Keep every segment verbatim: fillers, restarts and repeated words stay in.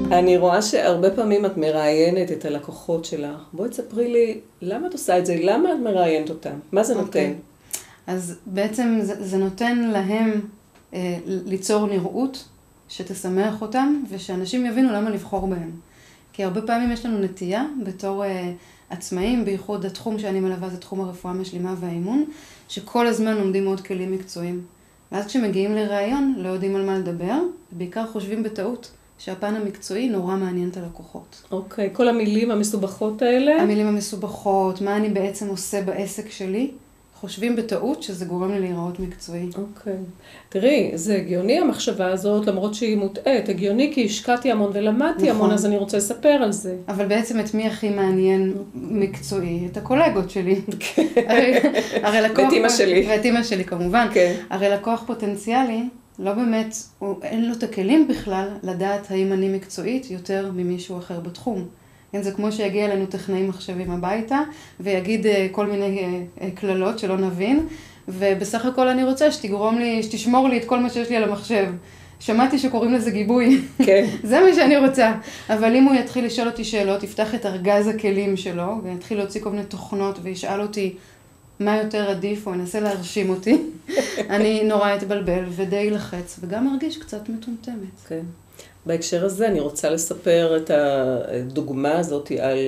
אני רואה שהרבה פעמים את מראיינת את הלקוחות שלך. בואי תספרי לי, למה את עושה את זה? למה את מראיינת אותם? מה זה נותן? Okay. אז בעצם זה, זה נותן להם אה, ליצור נראות שתשמח אותם, ושאנשים יבינו למה לבחור בהם. כי הרבה פעמים יש לנו נטייה בתור אה, עצמאים, בייחוד התחום שאני מלווה זה תחום הרפואה המשלימה והאימון, שכל הזמן לומדים עוד כלים מקצועיים. ואז כשמגיעים לראיון, לא יודעים על מה לדבר, ובעיקר חושבים בטעות שהפן המקצועי נורא מעניין את הלקוחות. אוקיי, כל המילים המסובכות האלה? המילים המסובכות, מה אני בעצם עושה בעסק שלי, חושבים בטעות שזה גורם לי להיראות מקצועי. אוקיי. תראי, זה הגיוני המחשבה הזאת, למרות שהיא מוטעת. הגיוני כי השקעתי המון ולמדתי נכון. המון, אז אני רוצה לספר על זה. אבל בעצם את מי הכי מעניין מקצועי? את הקולגות שלי. הרי, הרי לקוח... ואת אמא שלי. ואת אמא שלי כמובן. כן. הרי לקוח פוטנציאלי, לא באמת, הוא, אין לו את הכלים בכלל לדעת האם אני מקצועית יותר ממישהו אחר בתחום. כן, זה כמו שיגיע אלינו טכנאים מחשבים הביתה, ויגיד uh, כל מיני כללות uh, שלא נבין, ובסך הכל אני רוצה שתגרום לי, שתשמור לי את כל מה שיש לי על המחשב. שמעתי שקוראים לזה גיבוי. כן. זה מה שאני רוצה. אבל אם הוא יתחיל לשאול אותי שאלות, יפתח את ארגז הכלים שלו, ויתחיל להוציא כל מיני תוכנות, וישאל אותי מה יותר עדיף, או ינסה להרשים אותי, אני נורא אתבלבל ודי לחץ, וגם מרגיש קצת מטומטמת. כן. בהקשר הזה אני רוצה לספר את הדוגמה הזאת על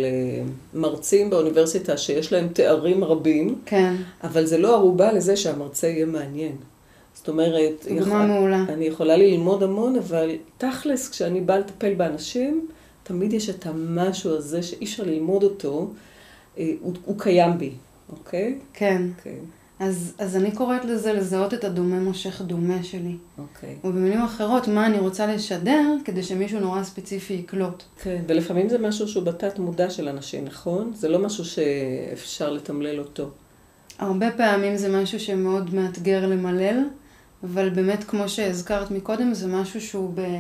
מרצים באוניברסיטה שיש להם תארים רבים, כן. אבל זה לא ערובה לזה שהמרצה יהיה מעניין. זאת אומרת, דוגמה מעולה. אני יכולה ללמוד המון, אבל תכלס, כשאני באה לטפל באנשים, תמיד יש את המשהו הזה שאי אפשר ללמוד אותו, הוא, הוא קיים בי, אוקיי? כן. אוקיי. אז, אז אני קוראת לזה לזהות את הדומה מושך דומה שלי. אוקיי. ובמילים אחרות, מה אני רוצה לשדר כדי שמישהו נורא ספציפי יקלוט. כן, ולפעמים זה משהו שהוא בתת מודע של אנשים, נכון? זה לא משהו שאפשר לתמלל אותו. הרבה פעמים זה משהו שמאוד מאתגר למלל, אבל באמת כמו שהזכרת מקודם, זה משהו שהוא ב...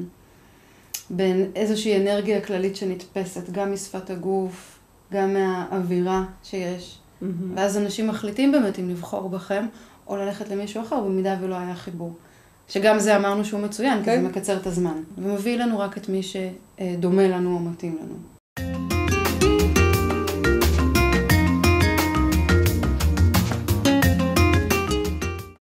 באיזושהי אנרגיה כללית שנתפסת, גם משפת הגוף, גם מהאווירה שיש. Mm-hmm. ואז אנשים מחליטים באמת אם לבחור בכם, או ללכת למישהו אחר, במידה ולא היה חיבור. שגם זה אמרנו שהוא מצוין, okay. כי זה מקצר את הזמן. ומביא לנו רק את מי שדומה לנו או מתאים לנו.